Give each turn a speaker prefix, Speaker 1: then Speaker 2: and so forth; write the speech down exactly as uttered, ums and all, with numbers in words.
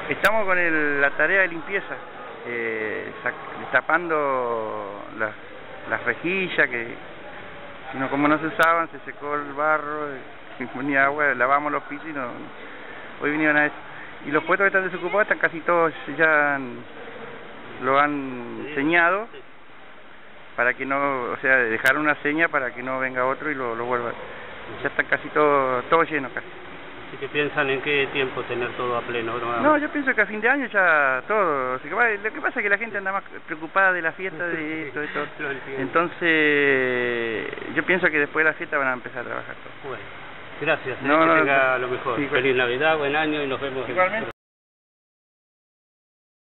Speaker 1: Estamos con el, la tarea de limpieza, eh, tapando las, las rejillas que, sino como no se usaban, se secó el barro, y ponía agua, lavamos los pisos y no, hoy vinieron a eso. Y los puestos que están desocupados están casi todos, ya han, lo han señado, para que no, o sea, dejar una seña para que no venga otro y lo, lo vuelva. Ya están casi todos todo llenos casi.
Speaker 2: ¿Y qué piensan en qué tiempo tener todo a pleno? No,
Speaker 1: no yo pienso que a fin de año ya todo. Así que, lo que pasa es que la gente anda más preocupada de la fiesta, de esto, de todo. Entonces, yo pienso que después de la fiesta van a empezar a trabajar todo.
Speaker 2: Bueno, gracias.
Speaker 1: No,
Speaker 2: que
Speaker 1: no,
Speaker 2: tenga
Speaker 1: no,
Speaker 2: lo mejor.
Speaker 1: Sí,
Speaker 2: Feliz Navidad, buen año y nos vemos.
Speaker 1: Igualmente.